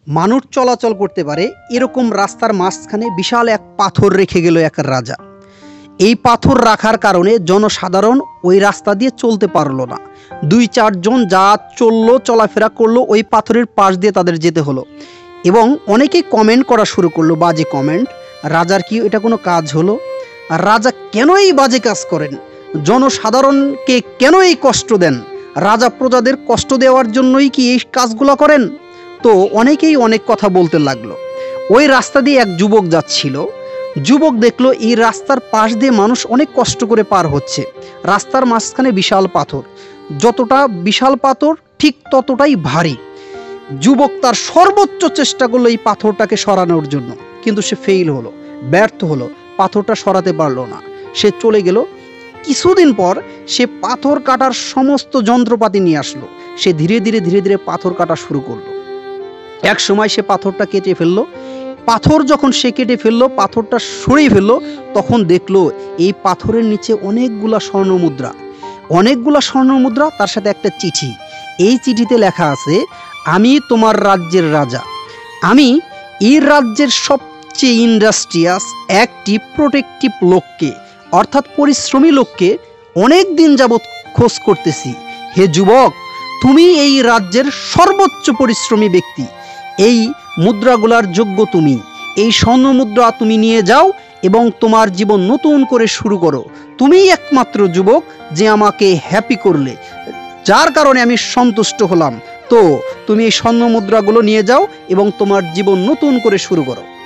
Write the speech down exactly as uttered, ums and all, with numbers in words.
মানুষ চলাচল করতে পারে এরকম রাস্তার মাঝখানে বিশাল এক পাথর রেখে গেল এক রাজা। এই পাথর রাখার কারণে জনসাধারণ ওই রাস্তা দিয়ে চলতে পারলো না। দুই চারজন যা চললো, চলাফেরা করলো, ওই পাথরের পাশ দিয়ে তাদের যেতে হলো। এবং অনেকেই কমেন্ট করা শুরু করলো, বাজে কমেন্ট। রাজার কি এটা কোনো কাজ হলো? আর রাজা কেন এই বাজে কাজ করেন? জনসাধারণকে কেন এই কষ্ট দেন? রাজা প্রজাদের কষ্ট দেওয়ার জন্যই কি এই কাজগুলো করেন? তো অনেকেই অনেক কথা বলতে লাগলো। ওই রাস্তা দিয়ে এক যুবক যাচ্ছিল। যুবক দেখলো এই রাস্তার পাশ দিয়ে মানুষ অনেক কষ্ট করে পার হচ্ছে। রাস্তার মাঝখানে বিশাল পাথর, যতটা বিশাল পাথর ঠিক ততটাই ভারী। যুবক তার সর্বোচ্চ চেষ্টা করলো এই পাথরটাকে সরানোর জন্য, কিন্তু সে ফেইল হলো, ব্যর্থ হলো, পাথরটা সরাতে পারলো না। সে চলে গেল। কিছুদিন পর সে পাথর কাটার সমস্ত যন্ত্রপাতি নিয়ে আসলো। সে ধীরে ধীরে ধীরে ধীরে পাথর কাটা শুরু করলো। এক সময় সে পাথরটা কেটে ফেললো। পাথর যখন সে কেটে ফেললো, পাথরটা সরিয়ে ফেললো, তখন দেখলো এই পাথরের নিচে অনেকগুলা স্বর্ণ মুদ্রা, অনেকগুলা স্বর্ণ মুদ্রা, তার সাথে একটা চিঠি। এই চিঠিতে লেখা আছে, আমি তোমার রাজ্যের রাজা। আমি এই রাজ্যের সবচেয়ে ইন্ডাস্ট্রিয়াস, অ্যাক্টিভ, প্রোটেক্টিভ লোককে, অর্থাৎ পরিশ্রমী লোককে অনেক দিন যাবৎ খোঁজ করতেছি। হে যুবক, তুমি এই রাজ্যের সর্বোচ্চ পরিশ্রমী ব্যক্তি। এই মুদ্রাগুলার যোগ্য তুমি। এই স্বর্ণ মুদ্রা তুমি নিয়ে যাও এবং তোমার জীবন নতুন করে শুরু করো। তুমিই একমাত্র যুবক যে আমাকে হ্যাপি করলে, যার কারণে আমি সন্তুষ্ট হলাম। তো তুমি এই স্বর্ণ মুদ্রাগুলো নিয়ে যাও এবং তোমার জীবন নতুন করে শুরু করো।